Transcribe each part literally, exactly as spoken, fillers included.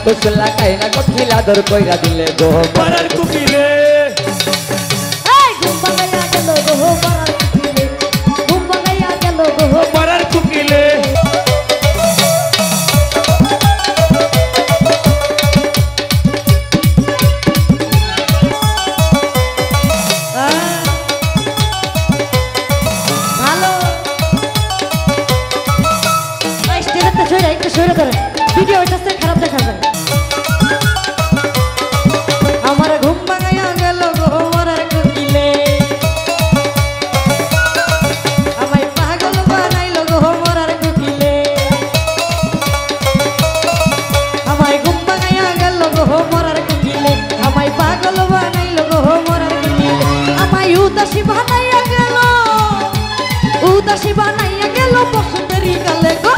কাতো চুল্লা কাইনা কঠিলা দর কইরা দিলে গো পাড়ার কুকিলে এই ঘুম ভাঙাইয়া গেল গো পাড়ার কুকিলে ঘুম ভাঙাইয়া গেল গো পাড়ার কুকিলে ভিডিও হইতাছে খারাপ দেখা যায় আমার ঘুম ভাঙাইয়া গেল গো মরার কুকিলে আমায় পাগল বানাইল গো মরার কুকিলে আমায় ঘুম ভাঙাইয়া গেল গো মরার কুকিলে আমায় পাগল বানাইল গো মরার কুকিলে আমায় উদাসী বানাইয়া গেল উদাসী বানাইয়া গেল বসন্তেরই কালে গো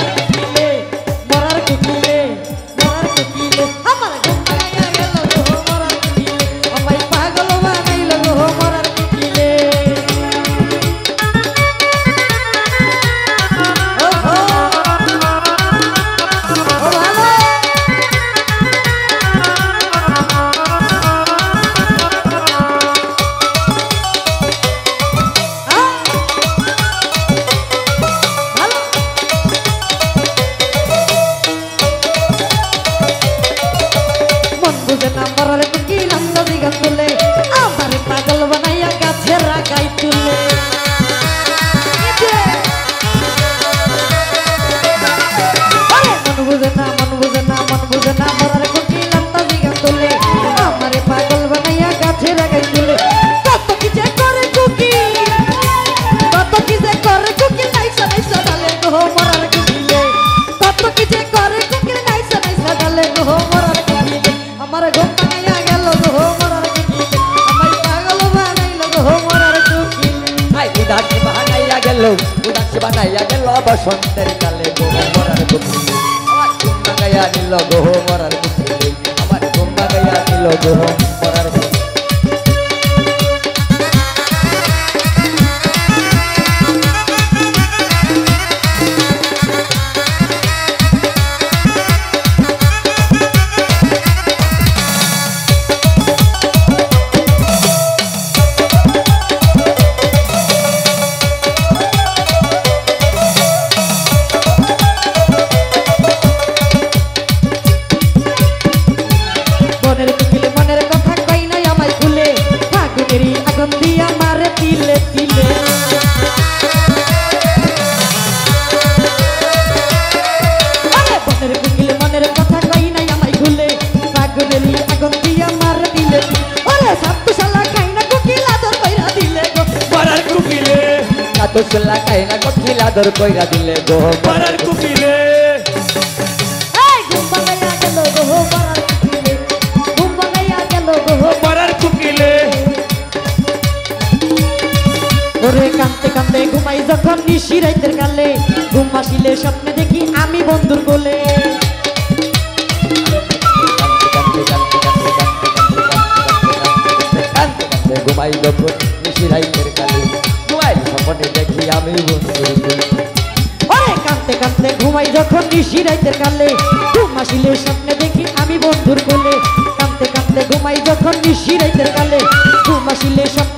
উদাসী বানাইয়া গেল বসন্তের কালে গো মরার কুকিলে আমার ঘুম ভাঙাইয়া নিল গো মরার কুকিলে আমার ঘুম ভাঙাইয়া নিল গো মরার কুকিলে কাতো চুল্লা কাইনা কঠিলা দর কইরা দিলে গো পাড়ার কুকিলে এই ঘুম ভাঙাইয়া গেল গো পাড়ার কুকিলে ঘুম ভাঙাইয়া গেল গো পাড়ার কুকিলে ওরে কাঁদতে কাঁদতে ঘুমাই যখন নিশি রাইতের কালে ঘুম আসিলে স্বপ্নে দেখি আমি বন্ধুর কোলে ঘুমাই যখন নিশি রাইতের কালে ঘুমাই স্বপ্নে দেখি আমি বন্ধুর কোলে ওরে কাঁদতে কাঁদতে ঘুমাই যখন নিশি রাইতের কালে ঘুম আসিলে স্বপ্নে দেখি আমি বন্ধুর কোলে কাঁদতে কাঁদতে ঘুমাই যখন নিশি রাইতের কালে ঘুম আসিলে স্বপ্নে